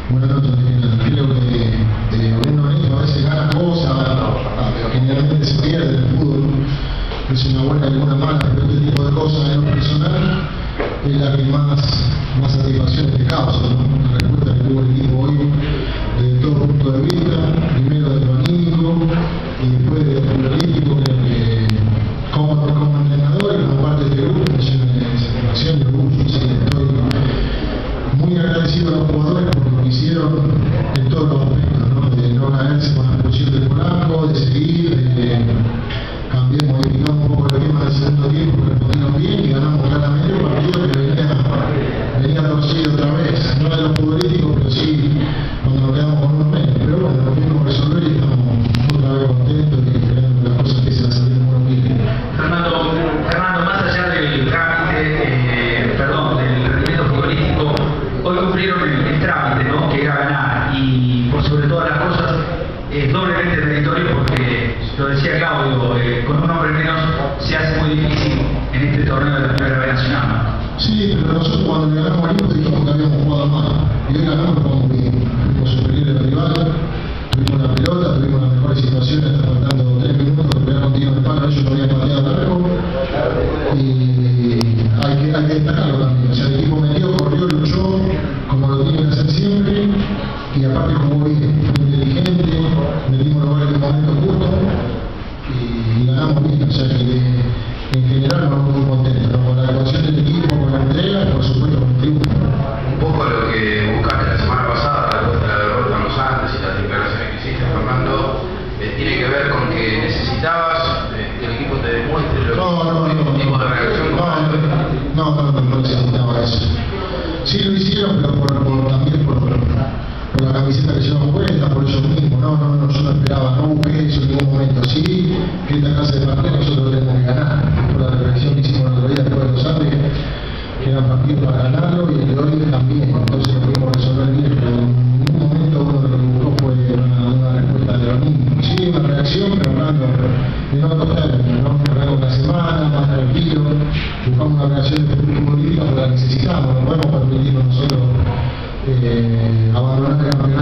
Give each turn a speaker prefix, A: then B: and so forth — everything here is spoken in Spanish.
A: Buenas noches, creo que uno en esto a veces gana cosas, pero generalmente se pierde en el fútbol. Es una buena y una mala, pero este tipo de cosas en lo personal es la que más satisfacción te causa, ¿no? La respuesta que tuvo el equipo hoy desde todo punto de vista, primero de lo anímico y después de lo futbolístico, creo que como entrenador y como parte de este grupo me llena de satisfacción y orgullo. Así que estoy muy agradecido a los jugadores por lo que hicieron en todos los aspectos, ¿no? De no caerse con la expulsión del Polanco, de seguir, de cambiar, modificar un poco el esquema del segundo tiempo, que respondieron bien y ganamos claramente un partido que venía torcido otra vez, no de lo futbolístico, pero sí cuando nos quedamos con unos menos. Pero bueno, lo pudimos resolver y estamos otra vez contentos y esperando que las cosas empiecen a salir muy bien.
B: Fernando, más allá del trámite, del rendimiento futbolístico, hoy cumplieron el trámite, ¿no? Que era ganar, y por sobre todas las cosas es doblemente meritorio porque, lo decía Claudio, con un hombre menos se hace muy difícil en este torneo de la Primera B Nacional, ¿no?
A: Sí, pero nosotros cuando le ganamos al Olimpo dijimos que habíamos jugado mal, y hoy ganamos como bien, fuimos superiores al rival, tuvimos la pelota, tuvimos las mejores situaciones, hasta faltando 3 minutos, porque pegaron tiro de palo, ellos no habían pateado el arco, y hay que destacarlo también. O sea, el equipo metió, corrió, luchó, como lo tiene que hacer siempre, y aparte jugó bien, fue inteligente, metimos los goles en el momento justo, y ganamos bien. O sea que en general nos muy contentos, ¿no? Con la actuación del equipo, con la entrega y por supuesto con el triunfo.
C: Un poco lo que buscaste la semana pasada, después de la derrota en Los Andes y las declaraciones que hiciste, Fernando, tiene que ver con que necesitabas que el equipo te demuestre lo que tipo de reacción.
A: No necesitaba eso. Sí lo hicieron, pero también por la camiseta que llevamos puesta, por ellos mismos. No, yo no esperaba, no busqué eso en ningún momento. Sí, que esta clase de partidos nosotros tenemos que ganar. Por la reflexión que hicimos el otro día después de Los Andes, que eran partidos para ganarlo, y el de hoy también. Entonces lo pudimos resolver bien, pero en ningún momento uno de lo que buscó fue una respuesta de lo mismo. Sí, una reacción, pero hablando de otros términos, ¿no? Hablando de una semana, más tranquilo, buscamos una reacción de futbolística porque la necesitamos, no podemos permitirnos nosotros abandonar el campeonato.